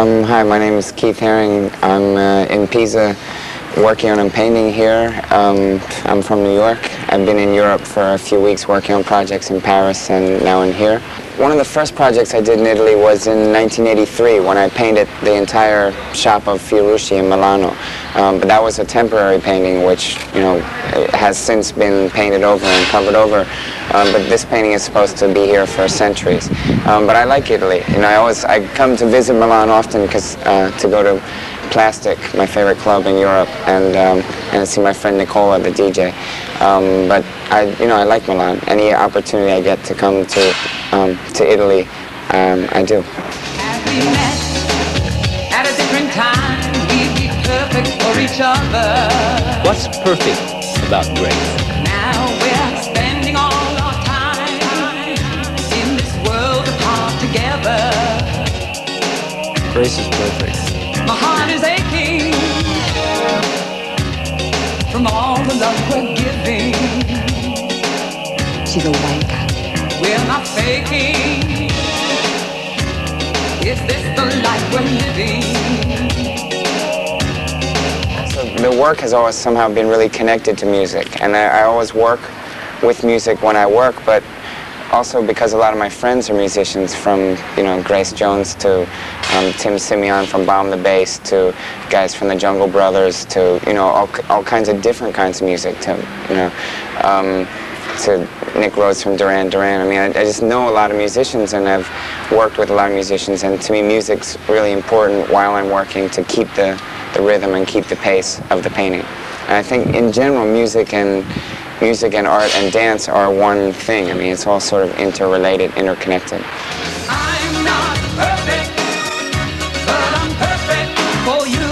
Hi, my name is Keith Haring. I'm in Pisa working on a painting here. I'm from New York. I've been in Europe for a few weeks working on projects in Paris and now in here. One of the first projects I did in Italy was in 1983 when I painted the entire shop of Fiorucci in Milano. But that was a temporary painting which, has since been painted over and covered over. But this painting is supposed to be here for centuries. But I like Italy. I come to visit Milan often because to go to Plastic, my favorite club in Europe, and see my friend Nicola, the DJ. But I like Milan. Any opportunity I get to come to Italy, I do. As we met at a different time, we'd be perfect for each other. What's perfect about grace? Now we're spending all our time in this world apart together. Grace is perfect. My heart is aching from all the love we're giving. She's a wanker. We're not faking. Is this the life we're living? So the work has always somehow been really connected to music, and I always work with music when I work, but also because a lot of my friends are musicians, from Grace Jones to Tim Simeon from Bomb the Bass to guys from the Jungle Brothers to all kinds of different kinds of music to Nick Rhodes from Duran Duran. I mean, I just know a lot of musicians and I've worked with a lot of musicians, and to me music's really important while I'm working to keep the rhythm and keep the pace of the painting. And I think in general music and art and dance are one thing. I mean, it's all sort of interrelated, interconnected. I'm not perfect, but I'm perfect for you.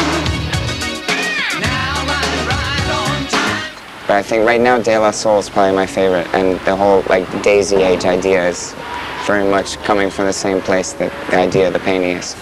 Now I'm right on time. But I think right now De La Soul is probably my favorite, and the whole Daisy Age idea is very much coming from the same place that the idea of the painting is.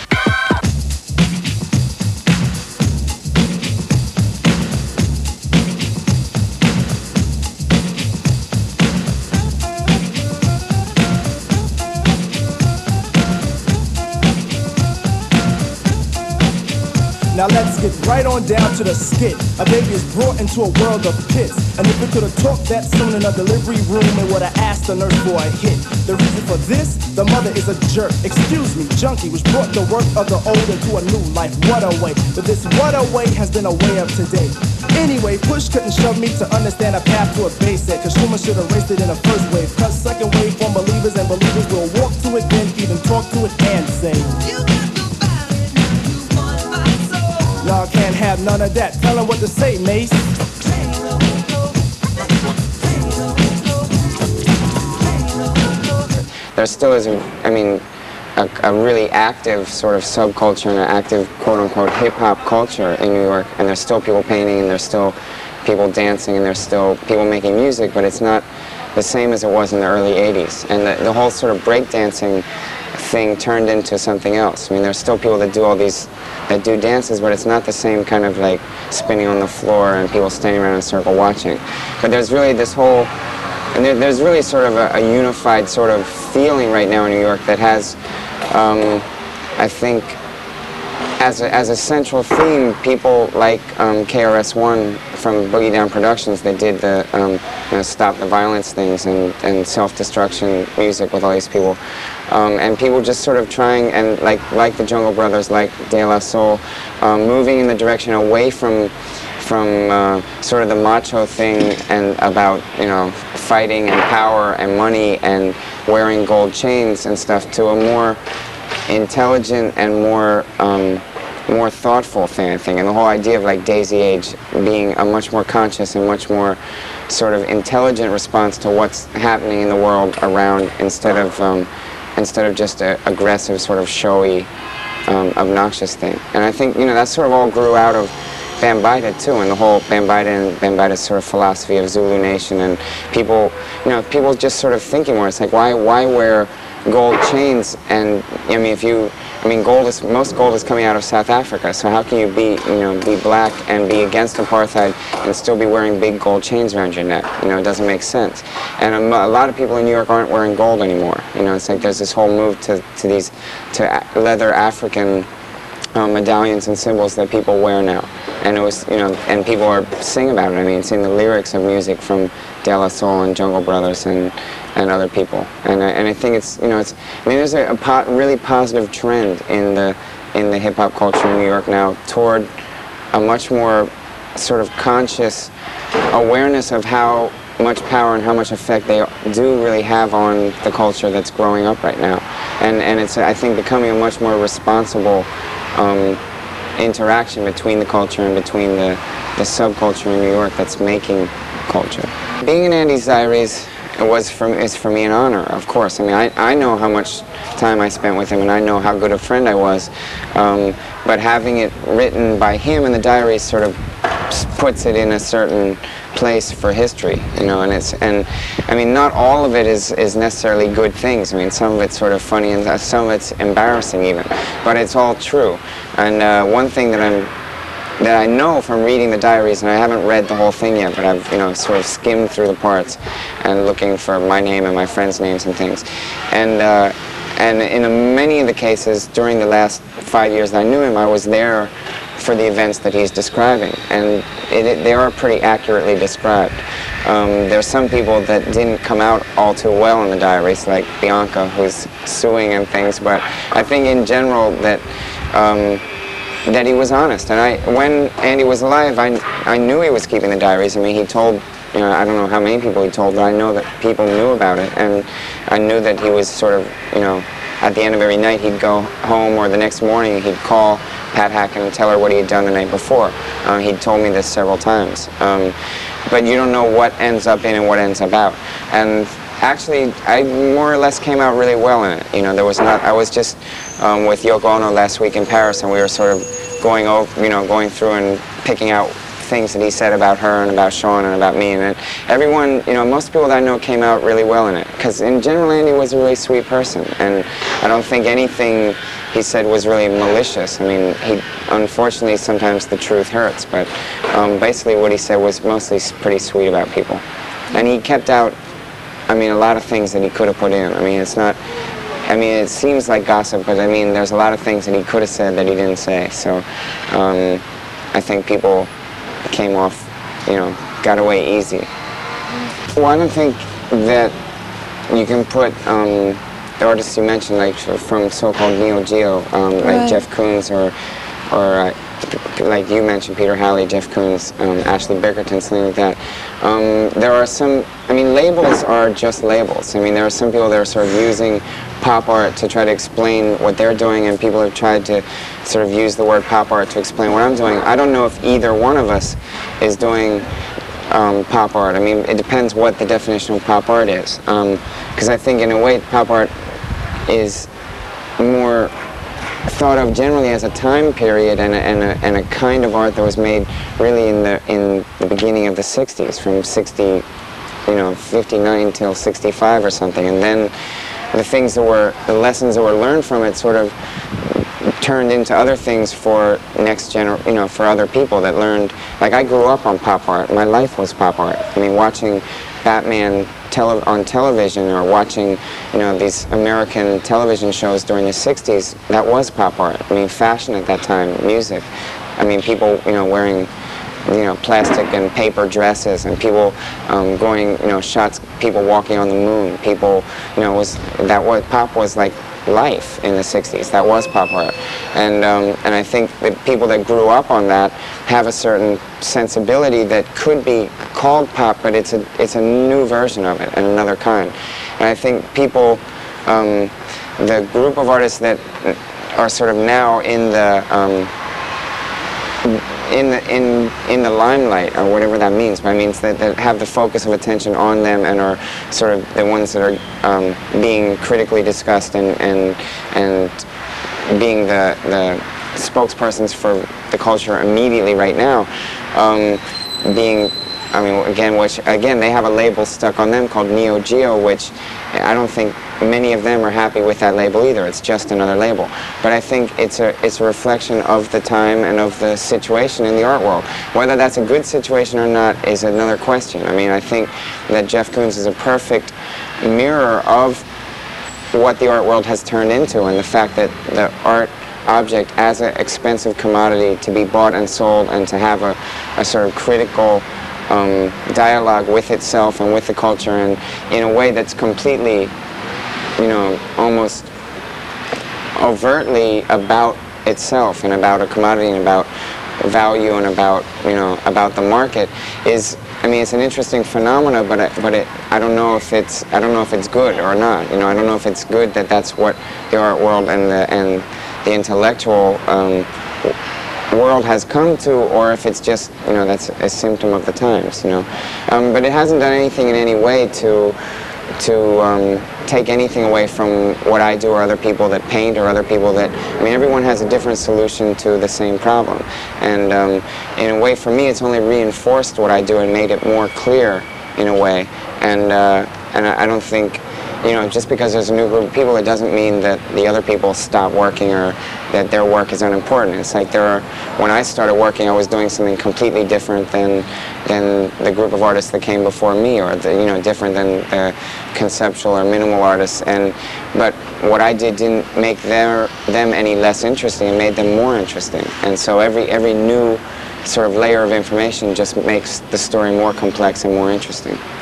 Now let's get right on down to the skit. A baby is brought into a world of pits, and if it could have talked that soon in a delivery room, it would have asked the nurse for a hit. The reason for this, the mother is a jerk. Excuse me, junkie, which brought the work of the old into a new life. What a way, but this what a way has been a way of today. Anyway, push couldn't shove me to understand a path to a base set, cause Truman should have raced it in a first wave. Cause second wave from believers, and believers will walk to it, then even talk to it and say, y'all can't have none of that. Tell them what to say, Mace. There still is, a really active sort of subculture and an active quote-unquote hip-hop culture in New York, and there's still people painting, and there's still people dancing, and there's still people making music, but it's not the same as it was in the early 80s. And the whole sort of breakdancing thing turned into something else. I mean, there's still people that do dances, but it's not the same kind of spinning on the floor and people standing around in a circle watching. But there's really this whole, and there's really sort of a unified sort of feeling right now in New York that has, I think, as a central theme, people like KRS-One from Boogie Down Productions that did the Stop the Violence things and self-destruction music with all these people. And people just sort of trying, and like the Jungle Brothers, like De La Soul, moving in the direction away from sort of the macho thing and about fighting and power and money and wearing gold chains and stuff, to a more intelligent and more thoughtful thing, I think. And the whole idea of Daisy Age being a much more conscious and much more sort of intelligent response to what's happening in the world around, instead of just an aggressive sort of showy, obnoxious thing. And I think that sort of all grew out of Bambita too, and the whole Bambita and Bambita's sort of philosophy of Zulu Nation, and people people just sort of thinking more. It's why wear gold chains? And I mean, if you I mean, most gold is coming out of South Africa. So how can you be black and be against apartheid and still be wearing big gold chains around your neck? You know, it doesn't make sense. And a lot of people in New York aren't wearing gold anymore. You know, it's like there's this whole move to leather African medallions and symbols that people wear now. And it was, you know, and people sing about it. I mean, sing the lyrics of music from De La Soul and Jungle Brothers and other people. And I think it's, you know, I mean, there's a really positive trend in the hip hop culture in New York now toward a much more sort of conscious awareness of how much power and how much effect they do really have on the culture that's growing up right now. And it's, I think, becoming a much more responsible interaction between the culture and between the subculture in New York that's making culture. Being in Andy's Diaries is for me an honor, of course. I mean, I know how much time I spent with him, and I know how good a friend I was. But having it written by him in the diaries sort of puts it in a certain place for history, you know. And I mean, not all of it is necessarily good things. I mean, some of it's sort of funny, and some of it's embarrassing even. But it's all true. And one thing that I know from reading the diaries, and I haven't read the whole thing yet, but I've, you know, sort of skimmed through the parts and looking for my name and my friends' names and things. And in many of the cases during the last 5 years that I knew him, I was there for the events that he's describing, and they are pretty accurately described. There's some people that didn't come out all too well in the diaries, like Bianca, who's suing and things, but I think in general that he was honest. And when Andy was alive, I knew he was keeping the diaries. I mean, he told, you know, I don't know how many people he told, but I know that people knew about it, and I knew that he was sort of, you know, at the end of every night he'd go home, or the next morning he'd call Pat Hacken and tell her what he had done the night before. He'd told me this several times. But you don't know what ends up in and what ends up out. And actually, I more or less came out really well in it. You know, there was not, I was just with Yoko Ono last week in Paris, and we were sort of going through and picking out things that he said about her and about Sean and about me, and everyone, you know, most people that I know came out really well in it, because in general Andy was a really sweet person, and I don't think anything he said was really malicious. I mean, unfortunately sometimes the truth hurts, but basically what he said was mostly pretty sweet about people. And he kept out, I mean, a lot of things that he could have put in. I mean, it's not, I mean, it seems like gossip, but I mean, there's a lot of things that he could have said that he didn't say. So I think people came off, you know, got away easy. Well, I don't think that you can put the artists you mentioned, like from so-called Neo Geo, like Jeff Koons or like you mentioned, Peter Halley, Jeff Koons, Ashley Bickerton, something like that. There are some, I mean, labels are just labels. I mean, there are some people that are sort of using pop art to try to explain what they're doing, and people have tried to sort of use the word pop art to explain what I'm doing. I don't know if either one of us is doing pop art. I mean, it depends what the definition of pop art is. Because I think in a way pop art is more thought of generally as a time period and a kind of art that was made really in the beginning of the 60s, from 59 till 65 or something, and then the lessons that were learned from it sort of turned into other things for for other people that learned. Like, I grew up on pop art. My life was pop art. I mean, watching Batman on television, or watching, you know, these American television shows during the 60s, that was pop art. I mean, fashion at that time, music. I mean, people, you know, wearing, you know, plastic and paper dresses, and people going, you know, shots, people walking on the moon. People, you know, pop was like life in the 60s. That was pop art. And I think that people that grew up on that have a certain sensibility that could be called pop, but it's a new version of it and another kind. And I think people, the group of artists that are sort of now in the limelight, or whatever that means, but it means that have the focus of attention on them and are sort of the ones that are being critically discussed and being the spokespersons for the culture immediately right now, being I mean, again, they have a label stuck on them called Neo Geo, which I don't think many of them are happy with that label either. It's just another label. But I think it's a reflection of the time and of the situation in the art world. Whether that's a good situation or not is another question. I mean, I think that Jeff Koons is a perfect mirror of what the art world has turned into, and the fact that the art object as an expensive commodity to be bought and sold, and to have a sort of critical dialogue with itself and with the culture, and in a way that's completely, you know, almost overtly about itself and about a commodity and about value and about, you know, about the market is, I mean, it's an interesting phenomena, but I don't know if it's good or not. You know, I don't know if it's good that that's what the art world and the intellectual world has come to, or if it's just, you know, that's a symptom of the times. You know, but it hasn't done anything in any way to take anything away from what I do or other people that paint or other people that, I mean, everyone has a different solution to the same problem. And in a way, for me, it's only reinforced what I do and made it more clear in a way. And I don't think, you know, just because there's a new group of people, it doesn't mean that the other people stop working or that their work is unimportant. It's like when I started working, I was doing something completely different than the group of artists that came before me, or you know, different than the conceptual or minimal artists. But what I did didn't make them any less interesting. It made them more interesting. And so every new sort of layer of information just makes the story more complex and more interesting.